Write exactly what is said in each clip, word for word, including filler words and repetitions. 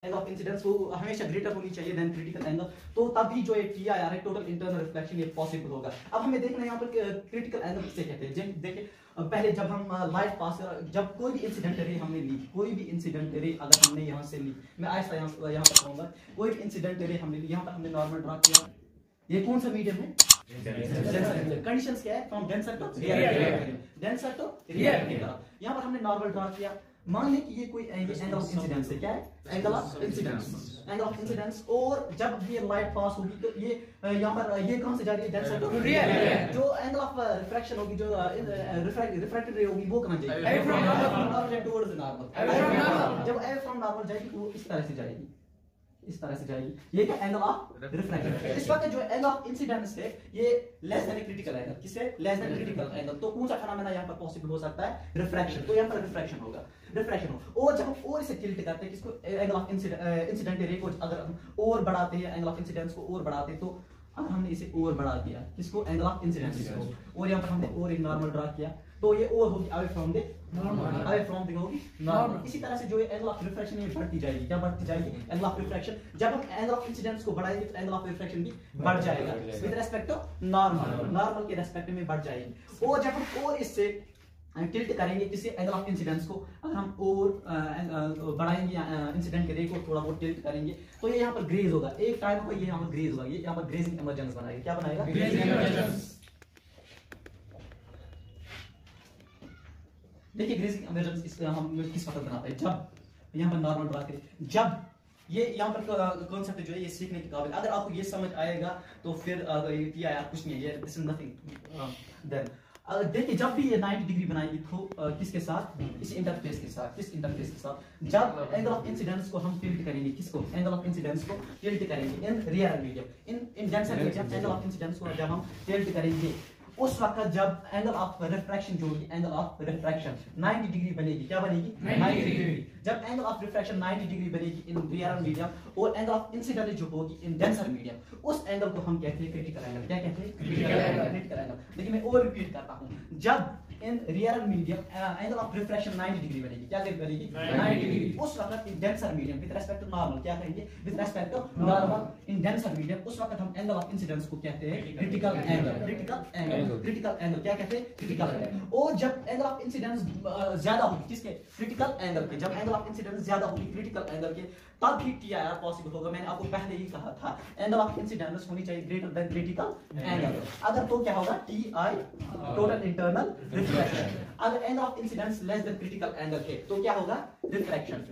Angle of incidence वो हमेशा greater होनी चाहिए देन क्रिटिकल एंगल, तो तभी जो ये टी आई आर है टोटल इंटरनल रिफ्लेक्शन ये पॉसिबल होगा। अब हमें देखना है यहाँ पर क्रिटिकल एंगल किसे कहते हैं। देखिए पहले जब हम लाइट पास जब कोई भी इंसिडेंट रे हमने ली, कोई भी इंसिडेंट रे अगर हमने यहाँ से ली, मैं आहिस्ता यहाँ यहाँ पर कहूँगा, कोई भी इंसिडेंट रे हमने ली, यहाँ पर हमने नॉर्मल ड्रा किया, ये कौन सा मीडियम है? कंडीशंस क्या है? From denser to real, denser to rarer की तरफ। यहाँ पर हमने नॉर्मल ड्रा किया, मान लें कि ये कोई एंगल ऑफ इंसिडेंस है, क्या है? Angle of incidence, angle of incidence. और जब ये लाइट पास होगी तो ये यहाँ पर ये कहां से जा रही है? Denser to rarer. जो एंगल ऑफ रिफ्रैक्शन होगी, जो रिफ्रैक्टेड रे होगी, वो कहां जाएगी? Away from normal towards normal. जब अवे फ्रॉम नॉर्मल जाएगी वो इस तरह से जाएगी, इस तरह से जाएगी। ये क्या? Angle of refraction. इस वक्त जो एंगल ऑफ इंसिडेंस है ये लेस देन क्रिटिकल एंगल, किससे? Less than critical angle. तो कौन सा फेनोमेना यहाँ पर पॉसिबल हो सकता है? रिफ्रैक्शन। तो यहाँ पर रिफ्रैक्शन होगा, रिफ्रैक्शन हो। और जब हम और इसे टिल्ट करते हैं, किसको? एंगल ऑफ इंसिडेंट रे को अगर हम और बढ़ाते हैं, एंगल ऑफ इंसिडेंस को और बढ़ाते हैं, तो अब हमने इसे और बढ़ा दिया, किसको? एंगल ऑफ इंसिडेंस को। और यहाँ पर हमने और एक नॉर्मल ड्रा किया, तो ये और होगी away from the normal, away from the होगी नॉर्मल। इसी तरह से जो एंगल ऑफ रिफ्रैक्शन ये बढ़ती जाएगी, क्या बढ़ती जाएगी? Angle of refraction. जब हम एंगल ऑफ इंसिडेंस को बढ़ाएंगे तो एंगल ऑफ रिफ्रैक्शन भी बढ़ जाएगा with respect to normal, normal के रिस्पेक्ट में बढ़ जाएगी। और जब हम और इससे टिल्ट करेंगे किसी एंगल ऑफ इंसिडेंस को, अगर हम और बढ़ाएंगे इंसिडेंट के रे को थोड़ा बहुत टिल्ट करेंगे, तो ये यहाँ पर ग्रेज होगा। एक टाइम पर ये यहाँ पर ग्रेज होगा, ये यहाँ पर ग्रेजिंग इमर्जेंस बनाएगा। क्या बनाएगा? Grazing emergence. देखिए ग्रेजिंग इमर्जेंस इस हम किस वक्त बनाते हैं? जब यहाँ पर नॉर्मल ड्रा करें, जब ये यहाँ पर कॉन्सेप्ट जो है ये सीखने के काबिल, अगर आपको ये समझ आएगा तो फिर ये टी आई आर कुछ नहीं है, दिस इज नथिंग। देन देखिए जब भी ये नाइंटी डिग्री बनाएगी तो किसके साथ? इस इंटरफेस के साथ। किस इंटरफेस के साथ? जब एंगल ऑफ इंसिडेंस को हम टिल्ट करेंगे, किसको? एंगल ऑफ इंसिडेंस को टिल्ट करेंगे in rarer medium, in in denser medium. Angle of incidence को जब हम टिल्ट करेंगे, उस वक्त जब एंगल ऑफ रिफ्रैक्शन जो होगी, angle of refraction ninety degree बनेगी। क्या बनेगी? Ninety degree. जब angle of refraction ninety degree बनेगी इन रियल मीडियम, और एंगल ऑफ इंसिडेंस जो होगी इन डेंसर मीडियम, उस एंगल को हम कहते हैं क्रिटिकल एंगल। क्या कहते हैं? Critical angle, critical angle. देखिए मैं और रिपीट करता हूं, जब in rarer medium angle of refraction ninety degree बनेगी, क्या बनेगी? Ninety degree. उस वक्त इन denser medium with respect to normal क्या करेंगे? With respect to normal in denser medium, उस वक्त हम एंगल ऑफ इंसिडेंस को कहते हैं critical angle. Critical angle, critical angle क्या कहते हैं? Critical angle. और जब एंगल ऑफ इंसिडेंस ज्यादा होगी, किसके? क्रिटिकल एंगल के। जब एंगल ऑफ इंसिडेंस ज्यादा होगी क्रिटिकल एंगल के, तब ही टी आई आर पॉसिबल होगा। मैंने आपको पहले ही कहा था एंगल ऑफ इंसिडेंस होनी चाहिए ग्रेटर देन क्रिटिकल एंगल। अगर तो क्या होगा? T I total internal reflection. अगर angle of incidence less than critical angle है तो क्या होगा? रिफ्रैक्शन।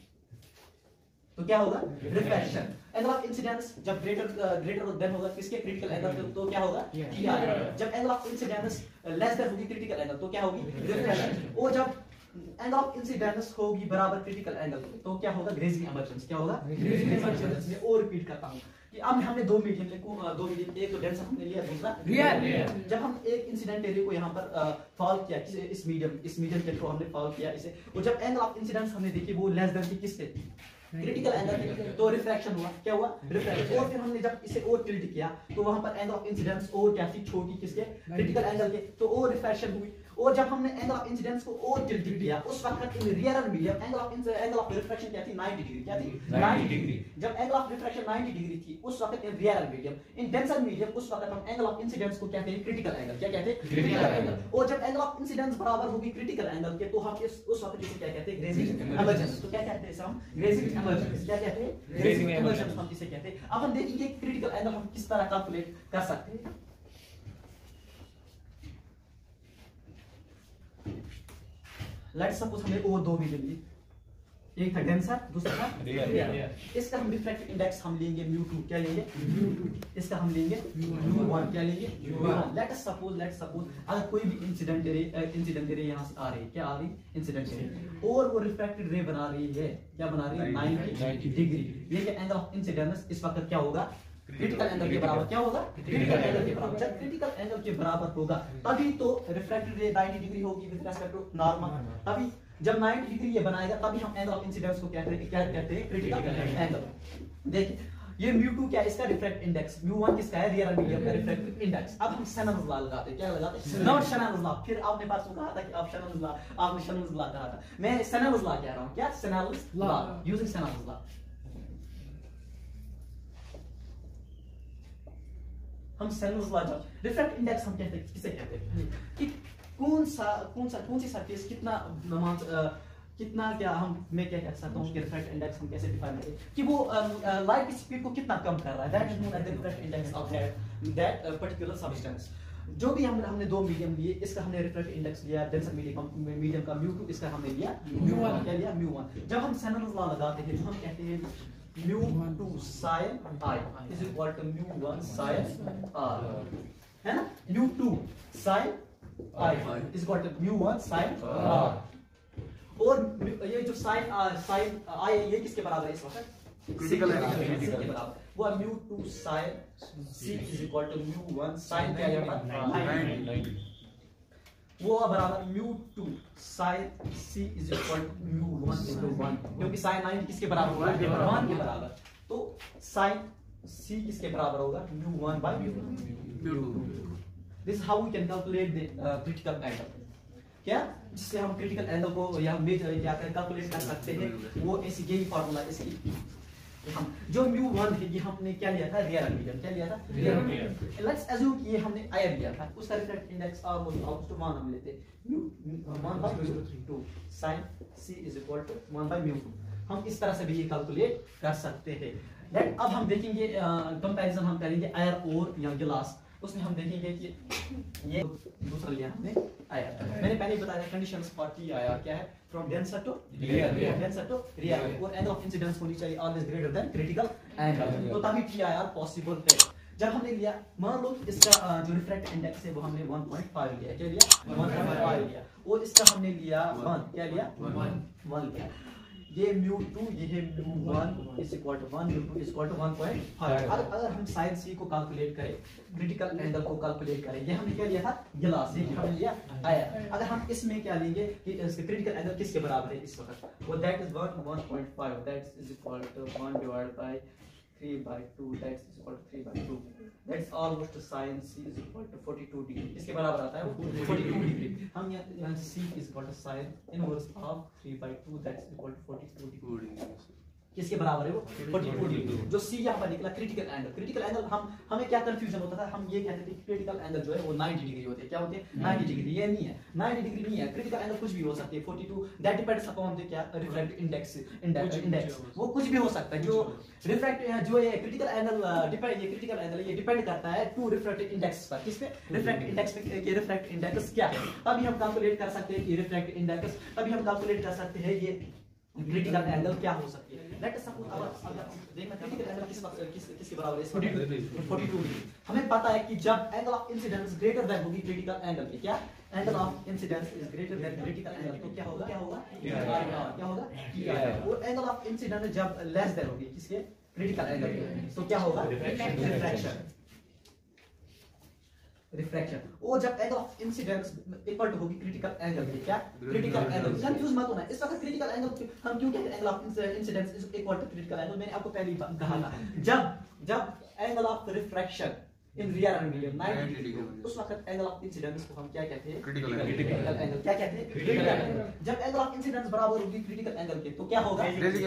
तो क्या होगा? रिफ्रैक्शन। एंगल ऑफ इंसिडेंस जब ग्रेटर ग्रेटर देन होगा किसके? क्रिटिकल एंगल, तो क्या होगा? T I. जब angle of incidence less than होगी क्रिटिकल एंगल तो क्या होगी? रिफ्रैक्शन। और जब एंगल ऑफ इंसिडेंस होगी बराबर क्रिटिकल एंगल तो क्या होगा? Grazing emergence. क्या होगा? Grazing emergence. मैं और रिपीट करता हूं कि अब हमने दो मीडियम ले दो मीडियम, एक तो डेंसर हमने लिया, दूसरा रियल। जब हम एक इंसिडेंट एरिया को यहाँ पर फॉलो किया, इस मीडियम इस मीडियम के थ्रू हमने फॉलो किया इसे, और जब एंगल ऑफ इंसिडेंस हमने देखी वो लेस देन थी, किससे? क्रिटिकल एंगल, तो रिफ्रैक्शन हुआ। क्या हुआ? रिफ्रैक्शन। और फिर हमने जब इसे और टिल्ट किया तो वहां पर एंगल ऑफ इंसिडेंस और क्या थी? छोटी, किसके? क्रिटिकल एंगल के, तो और रिफ्रैक्शन हुई। और जब हमने एंगल ऑफ इंसिडेंस को और टिल्ट किया, उस वक्त in rarer medium angle of angle of refraction क्या थी? Ninety degree. क्या थी? Ninety degree. जब angle of refraction ninety degree थी उस वक्त in rarer medium in denser medium, उस वक्त हम एंगल ऑफ इंसिडेंस को कहते हैं क्रिटिकल एंगल। क्या कहते हैं? Critical angle. और जब एंगल ऑफ इंसिडेंस बराबर होगी क्रिटिकल एंगल के, तो हम इस उस वक्त इसे क्या कहते हैं? Grazing emergence. तो क्या कहते हैं इसे हम? Grazing emergence. क्या कहते हैं? ग्रेजिंग इमर्जेंस हम इसे कहते हैं। अब हम देखेंगे क्रिटिकल एंगल हम किस तरह कैलकुलेट कर सकते हैं। लेट्स सपोज हमने और दो मीडियम ली, एक था डेंसर, दूसरा था रियल। इसका हम रिफ्रैक्टिव इंडेक्स हम लेंगे म्यू टू। क्या लेंगे? Mu two. इसका हम लेंगे म्यू वन। क्या लेंगे? Mu one. Let us suppose let's suppose अगर कोई भी इंसिडेंट रे इंसिडेंट रे यहां से आ रही है, क्या आ रही? इंसिडेंट रे, और वो रिफ्रैक्टेड रे बना रही है, क्या बना रही है? Ninety degree. ये क्या एंगल ऑफ इंसिडेंस इस वक्त क्या होगा? क्रिटिकल एंगल के बराबर। क्या होगा? क्रिटिकल एंगल के बराबर। जब क्रिटिकल एंगल के बराबर होगा तभी तो रिफ्रैक्टेड रे नाइंटी डिग्री होगी विद रिस्पेक्ट टू नॉर्मल। तभी जब नाइंटी डिग्री ये बनाएगा तभी हम एंगल ऑफ इंसिडेंस को क्या कहते हैं? Critical angle. देखिए ये म्यू टू क्या है? इसका रिफ्रैक्ट इंडेक्स। म्यू वन किसका है? रियल मीडियम का रिफ्रैक्टिव इंडेक्स। अब हम शेनन्स लॉ लगाते हैं। क्या लगाते हैं? Not Snell's law. फिर आपने पास में कहा था कि आप शेनन्स लॉ, आपने शेनन्स लॉ कहा था, मैं शेनन्स लॉ कह रहा हूं। क्या? Snell's law, using Snell's law. हम सेनस लॉ जब रिफ्रैक्ट इंडेक्स हम कहते हैं, किसे कहते हैं कि कौन सा कौन सा कौन सी सरफेस कितना अमाउंट कितना क्या हम मैं क्या कह सकता हूँ कि रिफ्रैक्ट इंडेक्स हम कैसे डिफाइन करें कि वो लाइट की स्पीड को कितना कम कर रहा है, that is known as the refract index of that particular substance. जो भी हमने हमने दो मीडियम लिए, इसका हमने रिफ्रैक्ट इंडेक्स लिया डेंसर मीडियम मीडियम का म्यू टू, इसका हमने लिया म्यू वन, क्या लिया म्यू वन। जब हम सेनस लॉ लगाते हैं जो हम कहते हैं mu two sine i is equal to mu one sine r, है ना, mu two sine i is equal to mu one sine r. और ये जो साइन साइन आई ये किसके बराबर है इस वक्त, क्रिटिकल के बराबर, वो mu two sine c is equal to mu one sine क्या है, वो बराबर mu two sine c is equal to mu one into one, क्योंकि साइन नाइन किसके बराबर होगा, वन के बराबर, तो साइन सी किसके बराबर होगा, mu one by mu two. This is how we can calculate the critical angle, क्या जिससे हम क्रिटिकल एंगल को या मेजर या कैलकुलेट कर सकते हैं, वो ऐसी यही फार्मूला इसकी हम जो म्यू वन है ये हमने क्या लिया था, रियल मीडियम, क्या लिया था रियल। लेट्स अज्यूम कि ये हमने आयर लिया था, उसका refract index almost almost one हम लेते mu one by mu two sine c is equal to one by mu two. हम इस तरह से भी ये कैलकुलेट कर सकते हैं। दैट अब हम देखेंगे कंपैरिजन हम करेंगे आयर और या गिलास, उसमें हम देखेंगे कि ये दूसरा लिया हमने आयर, मैंने पहले बताया कंडीशंस फॉर टी आयर क्या है, from denser to real, denser to real, और एंगल ऑफ इंसिडेंस होनी चाहिए always greater than critical angle, तो तभी टी आयर पॉसिबल है। जब हमने लिया, मान लो इसका जो रिफ्रैक्ट इंडेक्स है वो हमने वन पॉइंट फाइव लिया, क्या लिया वन पॉइंट फाइव लिया, और इसका हमने लिया वन, क्या लिया वन लिया, ये म्यू टू ये है mu one is equal to one, mu two is equal to one point five. अगर अगर हम साइन सी को कैलकुलेट करें, क्रिटिकल एंगल को कैलकुलेट करें, ये हमने क्या लिया था गिलास, ये हमने लिया आयर। अगर हम इसमें क्या लेंगे कि इसका क्रिटिकल एंगल किसके बराबर है इस वक्त, वो that is one one point five, that is equal to one divided by three by two, that is equal to three by two, that's almost sin c is equal to forty two degree, इसके बराबर आता है वो forty two degree. हम यहाँ c is equal to sin inverse of three by two, that's equal to forty two degree, किसके बराबर है वो फोर्टी टू डिग्री। जो c यहाँ पर निकला क्रिटिकल एंगल, क्रिटिकल एंगल हम हमें क्या कंफ्यूजन होता था, हम ये कहते थे क्रिटिकल एंगल जो है वो नाइंटी डिग्री होते हैं, क्या होते हैं नाइंटी डिग्री, ये नहीं है नाइंटी डिग्री नहीं है, क्रिटिकल एंगल कुछ भी हो सकती है forty two, that depends upon the क्या रिफ्रैक्ट इंडेक्स इंडेक्स इंडेक्स वो कुछ भी हो सकता है। जो रिफ्रैक्ट जो ये क्रिटिकल एंगल डिपेंड ये क्रिटिकल एंगल ये डिपेंड करता है टू रिफ्रैक्ट इंडेक्स पर, किस पे रिफ्रैक्ट इंडेक्स पे, कि रिफ्रैक्ट इंडेक्स क्या है, तभी हम कैलकुलेट कर सकते हैं कि रिफ्रैक्ट इंडेक्स, तभी हम कैलकुलेट कर सकते हैं ये क्रिटिकल एंगल क्या हो सकती है। लेट अस सपोज अगर अगर देखना क्रिटिकल एंगल किस किस किसके बराबर है, फोर्टी टू डिग्री। हमें पता है कि जब angle of incidence greater than होगी क्रिटिकल एंगल के, क्या angle of incidence is greater than critical angle, तो क्या होगा क्या होगा क्या होगा और एंगल ऑफ इंसिडेंस जब लेस देन होगी किसके क्रिटिकल एंगल के, तो क्या होगा रिफ्रैक्शन रिफ्रैक्शन। और जब angle of incidence equal to होगी क्रिटिकल एंगल के, क्या क्रिटिकल एंगल, कंफ्यूज मत होना इस वक्त क्रिटिकल एंगल हम क्यों कहते हैं angle of incidence is equal to critical angle, मैंने आपको पहले ही कहा था, जब जब angle of refraction in real angle ninety degree, उस वक्त एंगल ऑफ इंसिडेंस को हम क्या कहते हैं क्रिटिकल एंगल, क्या कहते हैं क्रिटिकल एंगल। जब एंगल ऑफ इंसिडेंस बराबर होगी क्रिटिकल एंगल के, तो क्या होगा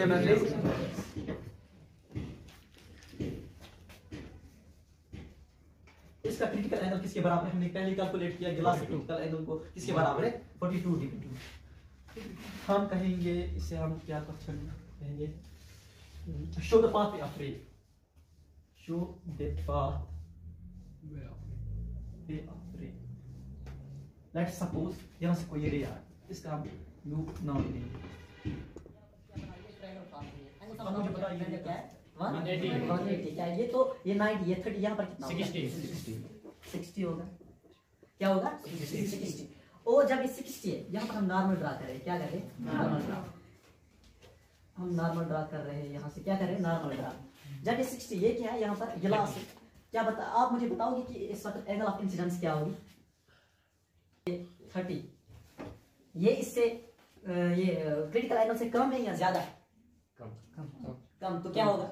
इसका क्रिटिकल एंगल किसके बराबर है, हमने पहले कैलकुलेट किया गिलास के क्रिटिकल एंगल को किसके बराबर है फोर्टी टू डिग्री। हम कहेंगे इसे हम क्या क्वेश्चन कहेंगे, show the path of ray, show the path of ray. Let's suppose यहां से कोई रे आ, इसका हम लूप नाम देंगे, हम मुझे पता है क्या है वन एटी क्या है, ये तो ये नाइंटी ये थर्टी, यहाँ पर कितना होगा सिक्सटी होगा, क्या होगा सिक्सटी। और जब ये सिक्सटी है यहाँ पर हम नॉर्मल ड्रा कर रहे हैं, क्या कर रहे हैं नॉर्मल ड्रा, हम नॉर्मल ड्रा कर रहे हैं, यहाँ से क्या कर रहे हैं नॉर्मल ड्रा। जब ये सिक्सटी ये क्या है यहाँ पर गिलास, क्या बता आप मुझे बताओगे कि इस वक्त एंगल ऑफ इंसिडेंस क्या होगी थर्टी, ये इससे ये क्रिटिकल एंगल से कम है या ज्यादा कम कम कम, तो क्या होगा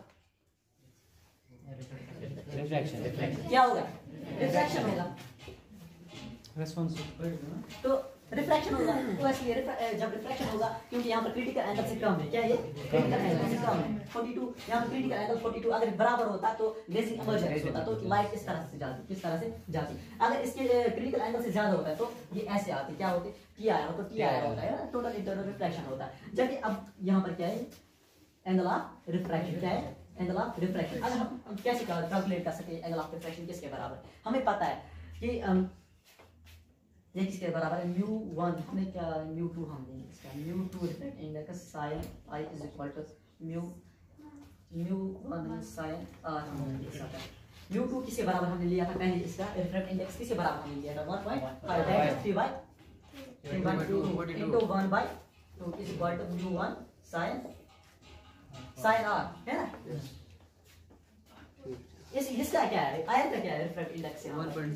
रिफ्रैक्शन, क्या होगा रिफ्रैक्शन होगा रेस्पॉन्स। तो रिफ्रैक्शन होगा तो इसलिए जब रिफ्रैक्शन होगा क्योंकि यहाँ पर क्रिटिकल एंगल से कम है, क्या ये क्रिटिकल एंगल से कम है बयालीस, यहाँ पर क्रिटिकल एंगल बयालीस, अगर बराबर होता तो लेजिंग इमर्जेंस होता तो लाइट इस तरह से जाती, किस तरह से जाती। अगर इसके क्रिटिकल एंगल से ज्यादा होता है तो ये ऐसे आती, क्या होती, टी आया तो टी आया होता है, टोटल इंटरनल रिफ्रैक्शन होता है। जबकि अब यहाँ पर क्या है, एंगल ऑफ रिफ्रैक्शन, क्या है, एंगल ऑफ रिफ्रैक्शन। अगर हम कैसे कैलकुलेट कर सकते हैं एंगल ऑफ रिफ्रैक्शन किसके बराबर, हमें पता है कि ये किसके बराबर है, म्यू वन, हमें क्या म्यू टू हम लेंगे इसका, mu two refract index sine i is equal to mu mu one sine r हम लिख सकते हैं। म्यू टू किसके बराबर हमने लिया था पहले, इसका रिफ्रैक्ट इंडेक्स किसके बराबर हमने लिया था one point five, that is three by three by two into one by two is equal to mu one sine sine r, है ना। इस इसका क्या है, आयत का क्या है refract index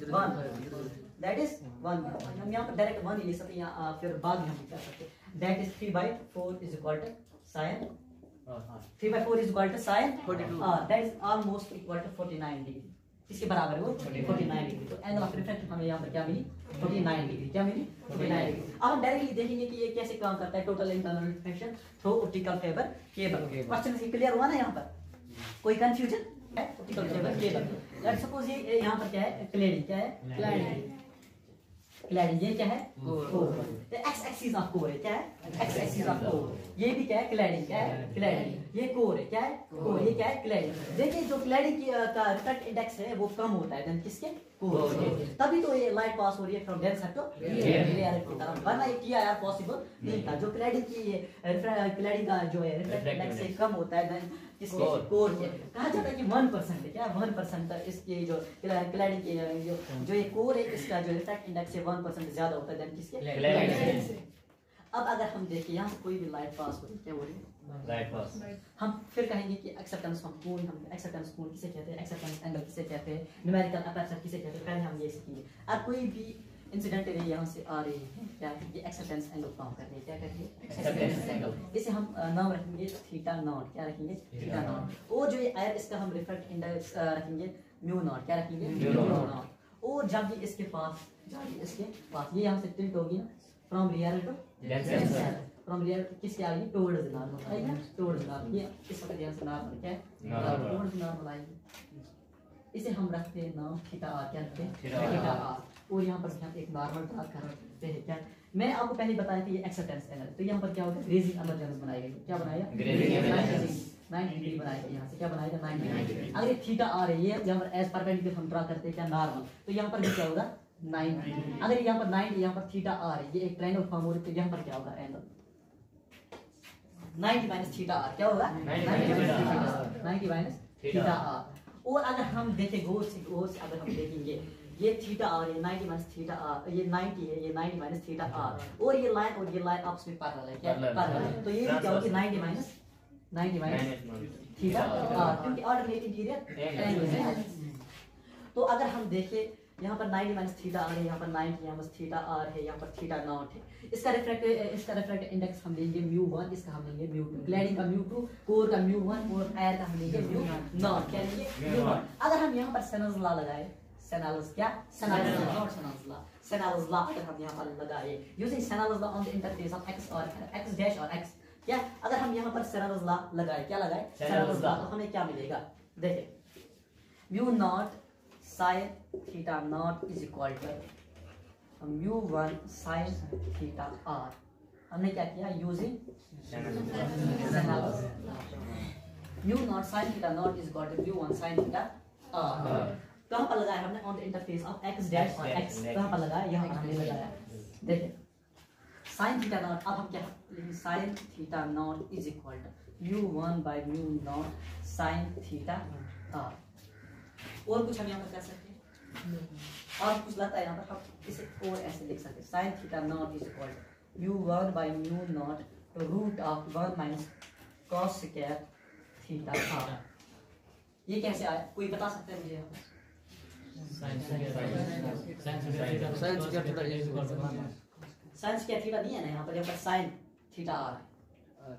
one, that is one. हम यहाँ पर डायरेक्ट वन ले सकते हैं या फिर बाद में हम क्या सकते हैं, that is three by four is equal to sine three by four is equal to sine that is almost equal to forty nine degree, इसके बराबर है वो फोर्टी नाइन डिग्री। तो एंगल ऑफ रिफ्रैक्शन हमें यहाँ पर क्या मिली, फोर्टी नाइन डिग्री, क्या मिली, फोर्टी नाइन डिग्री। अब हम डायरेक्टली देखेंगे कि ये कैसे काम करता है, total internal refraction through optical fibre cable. Question से क्लियर हुआ ना, यहाँ पर कोई कंफ्यूजन है, optical fibre cable. Let's suppose ये यहाँ पर क्या है, क्लैडिंग, क्या है, क्लैडिंग, क्लैडिंग ये क्या है, core, x axis of core है, क्या है, एक्स एक्सिस ऑफ कोर। ये भी क्या है, क्लैडिंग, क्या है, क्लैडिंग, ये कोर है, क्या है, कोर, ये क्या है, क्लैडिंग। देखिए जो क्लैडिंग का रिफ्रैक्ट इंडेक्स है वो कम होता है देन किसके, कोर के, तभी तो ये लाइट पास हो रही है फ्रॉम डेंसर टू लेयर की तरफ, वरना ये टी आई आर पॉसिबल नहीं था। जो क्लैडिंग की ये क्लैडिंग का जो है रिफ्रैक्ट इंडेक्स से कम होता है देन किसके, कोर के। कहा जाता है कि वन परसेंट है, क्या वन परसेंट इसके जो क्लैडिंग की जो जो ये कोर है इसका जो रिफ्रैक्ट इंडेक्स है वन परसेंट ज्यादा होता है देन किसके। अब अगर हम देखें यहाँ से कोई भी लाइट पास हो रही है, क्या हो रही है, लाइट पास, हम फिर कहेंगे कि एक्सेप्टेंस ऑफ कोण, हम एक्सेप्टेंस कोण किसे कहते हैं, एक्सेप्टेंस एंगल किसे कहते हैं, न्यूमेरिकल अपर्चर किसे कहते हैं, पहले हम ये सीखेंगे। अब कोई भी इंसिडेंट रे यहाँ से आ रही है, क्या ये एक्सेप्टेंस एंगल फॉर्म कर रही है, क्या कहते हैं, एक्सेप्टेंस एंगल। इसे हम नाम रखेंगे थीटा नॉट, क्या रखेंगे, थीटा नॉट। और जो ये आयर इसका हम रिफ्रैक्ट इंडेक्स रखेंगे म्यू नॉट, क्या रखेंगे, म्यू नॉट। और जब भी इसके पास जब भी इसके पास ये यहाँ से टिल्ट होगी ना from real to denser, from real किसके आ गई, टुवर्ड्स नॉर्मल आएगी ना, टुवर्ड्स नॉर्मल। ये इस वक्त यहाँ से नॉर्मल क्या है, टुवर्ड्स नॉर्मल आएगी। इसे हम रखते हैं नाम थीटा आर, क्या रखते हैं, थीटा आर। और यहाँ पर हम एक नॉर्मल ड्रा करते हैं, क्या मैंने आपको पहले बताया था ये एक्सेप्टेंस एंगल, तो यहाँ पर क्या होगा, ग्रेजिंग इमर्जेंस बनाएगा, क्या बनाएगा, नाइंटी डिग्री बनाएगा, यहाँ से क्या बनाएगा, नाइंटी डिग्री। अगर ये थीटा आर है, ये यहाँ पर एज परपेंडिकुलर हम ड्रा करते हैं क्या, नॉर्मल, तो यहाँ पर भी क्या होगा, नाइंटी। अगर यहाँ पर नाइंटी, यहाँ पर थीटा आर है, ये एक ट्रायंगल फॉर्म हो रही है, तो यहाँ पर क्या होगा, angle ninety minus theta r, क्या होगा, नाइंटी माइनस थीटा आर। और अगर हम देखें गौर से, गौर से अगर हम देखेंगे ये थीटा आर है, नाइंटी माइनस थीटा आर, ये नाइंटी है, ये नाइंटी माइनस थीटा आर, और ये लाइन और ये लाइन आपस में पैरेलल है, क्या पैरेलल है, तो ये भी क्या होगी, ninety minus ninety minus theta r, क्योंकि ऑल्टरनेट इंटीरियर एंगल है। तो अगर हम देखें यहाँ पर नाइंटी माइनस थीटा आर है, यहाँ पर नाइंटी, यहाँ पर थीटा आर है, यहाँ पर थीटा नॉट है। इसका रिफ्रैक्ट इसका रिफ्रैक्ट इंडेक्स हम लेंगे म्यू वन, इसका हम लेंगे म्यू टू, क्लैडिंग का म्यू टू, कोर का म्यू वन और एयर का हम लेंगे म्यू नॉट, क्या लेंगे, म्यू नॉट। अगर हम यहाँ पर सेनल्स लॉ लगाए, सेनल्स क्या, Snell's law, not Snell's law, Snell's law अगर हम यहाँ पर लगाए using Snell's law on the interface of x और एक्स डैश और एक्स, क्या अगर हम यहाँ पर सेनल्स लॉ लगाए, क्या लगाए, सेनल्स लॉ, तो हमें क्या मिलेगा, देखिए mu naught sine theta naught is equal to mu one sine theta r. हमने क्या किया, using mu naught sine theta naught is equal to mu one sine theta r. कहाँ पर लगाया हमने, on the interface of x dash और x, कहाँ पर लगाया, यहाँ पर हमने लगाया। देखिए साइन थीटा नॉट, अब हम क्या लिखेंगे, sine theta naught is equal to mu one by mu naught sine theta r. और कुछ हम यहाँ पर कर सकते हैं, और कुछ लगता है यहाँ पर हम इसे और ऐसे लिख सकते हैं, sine theta naught is equal to mu one by mu naught root of one minus cos square theta r. ये कैसे आया, कोई बता सकता है मुझे यहाँ पर, साइन स्क्वायर थीटा नहीं है ना यहाँ पर, यहाँ पर साइन थीटा आर है,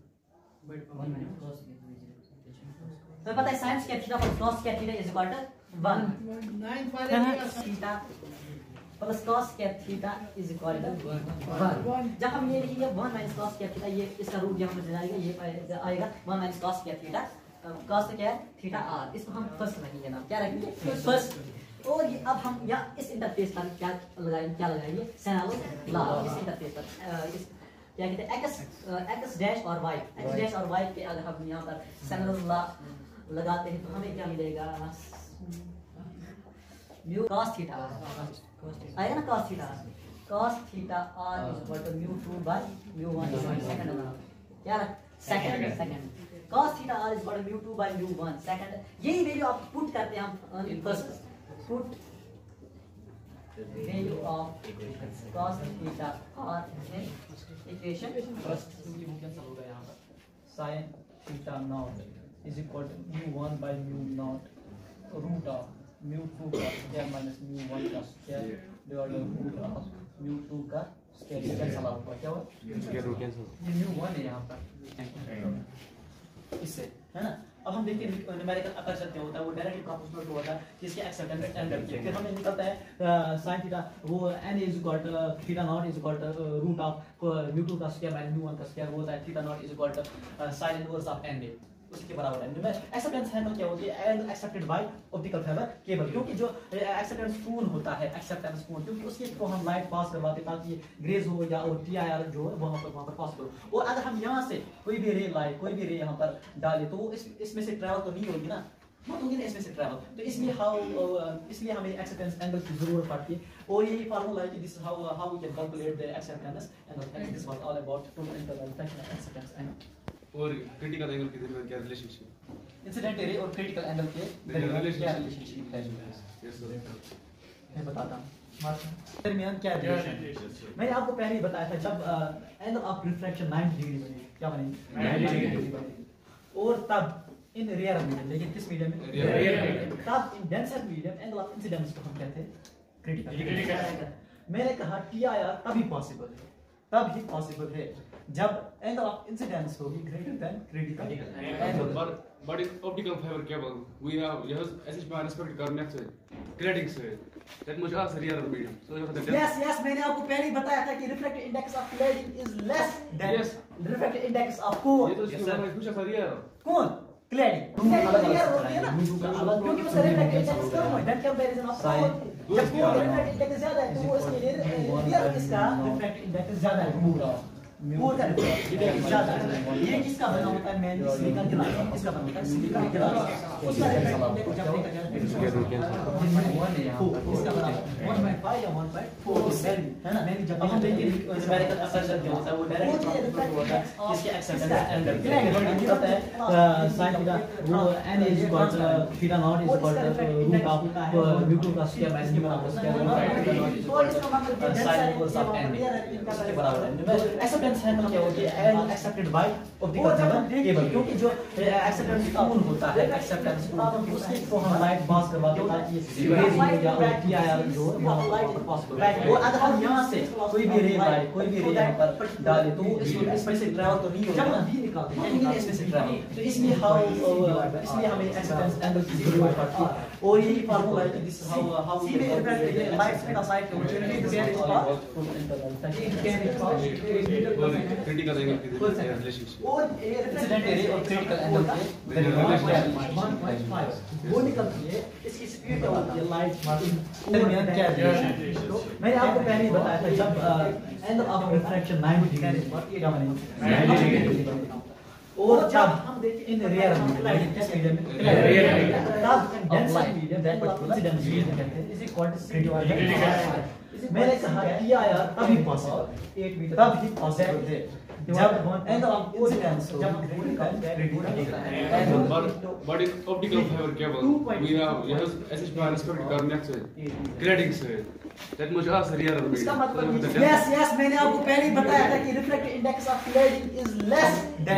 तो पता है साइन स्क्वायर थीटा पर cos square theta is equal to one, theta plus cos square theta is equal to one. जब हम ये लिखेंगे one minus cos square theta, ये इसका रूट यहाँ पर जाएगा, ये आएगा one minus cos square theta, cos क्या है थीटा r, इसको हम फर्स्ट रखेंगे नाम, क्या रखेंगे फर्स्ट। और ये अब हम यहाँ इस इंटरफेस पर क्या लगाएंगे, क्या लगाएंगे सेनालो ला, इस इंटरफेस पर इस क्या कहते हैं x x डैश और y, x डैश और y के अगर हम यहाँ पर सेनालो ला लगाते हैं तो हमें क्या मिलेगा, म्यू cos थीटा आएगा ना, cos theta cos theta r is equal to mu two by mu one second, क्या second second cos theta r is equal to mu two by mu one second. यही value आप put करते हैं हम first, put value of cos theta r in equation first, cancel हो गया यहाँ पर, sin theta naught is equal to mu one by mu naught root of mu two का स्क्वायर माइनस म्यू वन का square divided by root of mu two का square, cancel out हुआ, क्या हुआ स्क्वायर रूट कैंसिल, ये mu one है यहाँ पर इससे, है ना। अब हम देखते हैं न्यूमेरिकल अपर्चर क्या होता है, वो डायरेक्टली प्रोपोर्शनल होता है किसके एक्सेप्टेंस एंगल के, फिर हमें निकलता है sin थीटा वो n is equal to theta naught is equal to root of mu two का स्क्वायर माइनस म्यू वन का स्क्वायर, वो होता है theta naught is equal to sin inverse of n, उसके बराबर है। में एक्सेप्टेंस एंगल क्या होती है, angle accepted by optical fibre cable, क्योंकि जो एक्सेप्टेंस कोण होता है, एक्सेप्टेंस कोण, क्योंकि उसके थ्रू हम लाइट पास करवाते हैं ताकि ग्रेज हो या और टी आई आर जो है वहां पर वहां पर पास करो। और अगर हम यहाँ से कोई भी रे लाइट कोई भी रे यहाँ पर डाले तो वो इस, इसमें से ट्रैवल तो नहीं होगी ना, मत होगी ना इसमें से ट्रैवल, तो इसलिए हाउ इसलिए हमें एक्सेप्टेंस एंगल की जरूरत पड़ती है। और यही फार्मूला है कि this how how we can calculate the acceptance angle, this was all about to interval factor acceptance angle. और क्रिटिकल एंगल के दरमियान क्या रिलेशनशिप, इंसिडेंट रे और क्रिटिकल एंगल के दरमियान क्या रिलेशनशिप है, यस सर मैं बताता हूं दरमियान क्या रिलेशन। मैंने आपको पहले ही बताया था जब angle of refraction ninety degree बनेगी, क्या बनेगी नाइंटी डिग्री बनेगी, और तब इन रेयर मीडियम, लेकिन किस मीडियम में रेयर मीडियम, तब in denser medium angle of incidence को हम कहते हैं क्रिटिकल। मैंने कहा टी आई आर तभी पॉसिबल है, तब ही पॉसिबल है जब एंगल ऑफ इंसिडेंस होगी greater than critical angle. but but in optical fiber cable we have you have as is respect करने से ग्रेडिंग से that much as rear medium so yes yes मैंने आपको पहले ही बताया था कि refractive index of cladding is less than refractive index of cone. ये तो इसमें कुछ ऐसा रियर कौन क्लैडिंग रियर होती है ना, क्योंकि उसका रिफ्रैक्टिव इंडेक्स कम है देन कंपैरिजन ऑफ कोन। जब कोन रिफ्रैक्टिव इंडेक्स ज्यादा है तो वो इसके लिए रियर इसका रिफ्रैक्टिव इंडेक्स ज्यादा है, पूरा पूरा ज्यादा है। ये किसका बना होता है, मैन सिलिकॉन ग्लास, इसका बना होता है सिलिकॉन ग्लास, उसका रिफ्रैक्टिव इंडेक्स जब देखा जाए तो वन है यहाँ पर, इसका बना वन पॉइंट फाइव या वन पॉइंट फोर है ना। मैंने जब हम देखिए न्यूमेरिकल अपर्चर क्या होता है, वो डायरेक्ट प्रोपोर्शनल होता है इसके एक्सेप्टेंस एंगल के, होता है sin थीटा वो n is equal to theta naught is equal to root of mu two का स्क्वायर माइनस म्यू वन का स्क्वायर, तो इसका मतलब sin इनवर्स ऑफ n इसके बराबर है। एक्सेप्टेंस एंगल क्या होती है, angle accepted by optical fibre cable, क्योंकि जो एक्सेप्टेंस कोण होता है, एक्सेप्टेंस कोण उसके थ्रू हम लाइट पास करवाते हैं ताकि रेज हो या टी आई आर जो वहां लाइट पास करो। और अगर हम यहां से कोई भी रे लाइट कोई भी रे यहां पर डाले तो इसमें इसमें से ट्रैवल तो नहीं होगा ना, भी निकालते हैं लेकिन इसमें से ट्रैवल, तो इसलिए हाउ इसलिए हमें एक्सेप्टेंस एंगल की जरूरत पड़ती है। और यही फार्मूला है कि this how how we can light speed of light critical angle के रिलेशनशिप और इंसिडेंट रे और क्रिटिकल एंगल के वन पॉइंट फाइव वो निकलती है, इसकी स्पीड क्या होती है लाइट दरमियान क्या रिलेशन। तो मैंने आपको पहले ही बताया था जब angle of refraction ninety degree पर ये क्या बनेगा नाइंटी डिग्री, और जब हम देखिए इन रेयर मीडियम किस मीडियम में रेयर मीडियम तब denser medium that what incidence medium कहते हैं, इज इक्वल टू क्रिटिकल। मैंने कहा टी आई आर तभी पॉसिबल एट मीटर तब ही पॉसिबल है जब एंगल ऑफ इंसिडेंस जब critical angle but in optical fiber cable we have you have as is respect करने से ग्रेडिंग से that much as rear medium, इसका मतलब यस यस मैंने आपको पहले ही बताया था कि refractive index of cladding is less than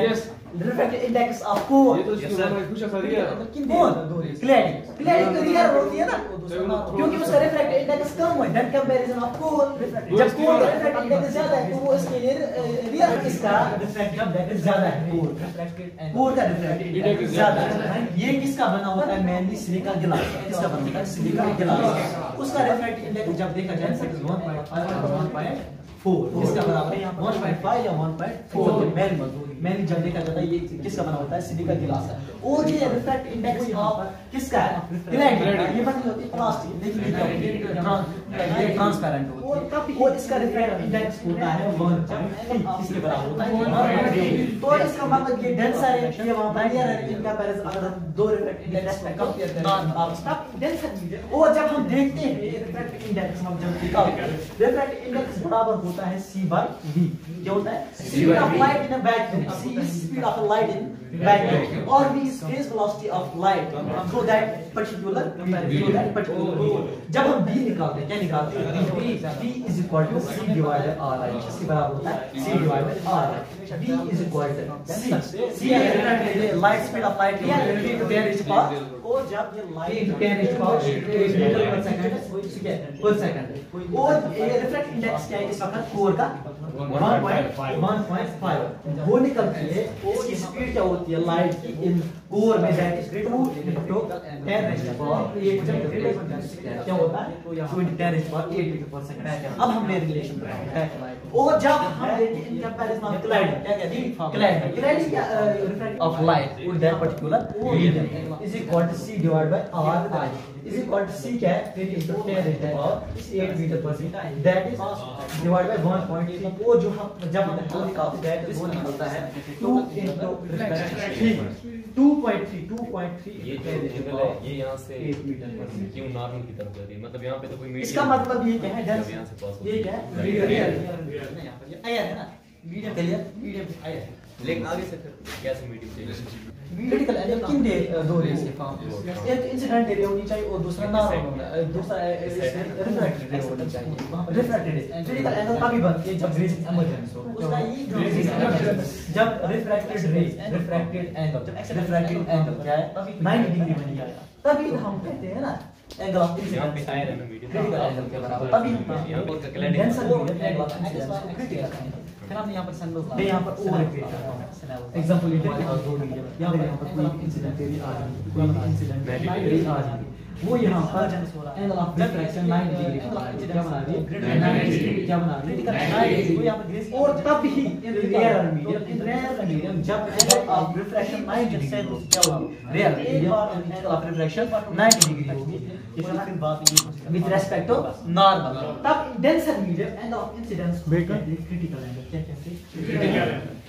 refractive index of core ये तो इसके बारे में कुछ ऐसा दिया कौन क्लैरिटी क्लैरिटी रियर होती है ना क्योंकि उसका रिफ्रैक्टिव इंडेक्स कम है दैट कंपैरिजन ऑफ कोर जब कोर का रिफ्रैक्टिव इंडेक्स ज्यादा है तो वो इसके लिए रियर इसका रिफ्रैक्टिव इंडेक्स ज्यादा है कोर कोर का रिफ्रैक्टिव इंडेक्स ज्यादा है। ये किसका बना होता है मेनली सिलिका गिलास किसका बना होता है सिलिका गिलास उसका रिफ्रैक्टिव इंडेक्स जब देखा जाए it is one point five और वन पॉइंट फोर इसका बराबर है वन पॉइंट फाइव या one point four mainly mainly जब देखा जाता है ये किसका बना होता है सिलिका गिलास है और ये रिफ्रैक्टिव इंडेक्स ऑफ किसका है ग्लाइड ये बनी होती है प्लास्टिक देखिए क्या होती है ये ट्रांसपेरेंट होती है और इसका रिफ्रैक्टिव इंडेक्स होता है वन किसके बराबर होता है तो इसका मतलब ये डेंसर है ये वहां पर है इनका पहले अगर हम दो रिफ्रैक्टिव इंडेक्स को कंपेयर करें तब डेंसर और जब हम देखते हैं रिफ्रैक्टिव इंडेक्स हम जब निकालते हैं रिफ्रैक्टिव इंडेक्स बराबर होता है c by v क्या होता है speed of light in a vacuum c is speed of light in vacuum or v is phase velocity of light so that particular so that particular जब हम v निकालते हैं क्या निकालते हैं v v is equal to c divided by r इसके बराबर होता है c divided by r v is equal to c c है light speed of light या v to ten raised power और जब ये light to ten raised power metre per second per second और ये रिफ्रैक्टिव इंडेक्स क्या है इस वक्त कोर का वन पॉइंट फाइव वो निकलती है इसकी स्पीड क्या होती है लाइट की इन कोर में that is two into ten raise to power eight क्या होता है two into ten raise to power eight metre per second. अब हमने रिलेशन बनाया है और जब हम देखिए इन कंपैरिजन ऑफ क्लाइड क्या कहते हैं क्लाइड क्लाइड क्या refract of light with that particular medium is equal to c divided by r I is equal to c क्या है फिर into ten raise to power eight metre per second that is divided by one point three वो जो हम जब हम वो निकालते हैं तो वो निकलता है two into three two point three two point three ये जो ये यहां से एट मीटर पर सेकंड क्यों नॉर्मल की तरफ जाती है मतलब यहां पे तो कोई मीडियम इसका मतलब ये क्या है डेंस यहां से पास ये क्या है मीडियम यहां पर ये आया है ना मीडियम के लिए मीडियम आया है लेकिन आगे से फिर कैसे मीडियम चाहिए क्रिटिकल एंगल किन दे दो रेस के फॉर्म एक इंसिडेंट रे होनी चाहिए और दूसरा नॉर्मल दूसरा रिफ्रैक्टेड रे होनी चाहिए रिफ्रैक्टेड क्रिटिकल एंगल तभी बनती है जब रेस इमर्जेंस हो उसका ये जो जब रिफ्रैक्टेड रे रिफ्रैक्टेड एंगल रिफ्रैक्टेड एंगल क्या है नाइंटी डिग्री बन जाएगा तभी हम कहते हैं ना एंगल ऑफ यहां पे आया है ना मीडियम क्रिटिकल एंगल के बराबर तभी हम यहां पर clarity denser angle of critical angle फिर हमने यहाँ पर सैंडल्स मैं यहाँ पर ओवर क्रिएट करता हूँ एग्जांपल ये दो मीडियम यहाँ पर यहाँ पर कोई इंसिडेंट रे आ रही कोई इंसिडेंट रे आ रही वो यहाँ पर angle of diffraction ninety degree क्या बना रही है नाइंटी डिग्री क्या बना रही है नाइंटी डिग्री यहाँ पर ग्रेस और तब ही in rare medium in rare medium जब angle of diffraction ninety degree से क्या होगी rare medium angle of diffraction ninety degree होगी इसकी बात ये विद रिस्पेक्ट टू नॉर्मल तब denser medium angle of incidence critical angle क्या कहते हैं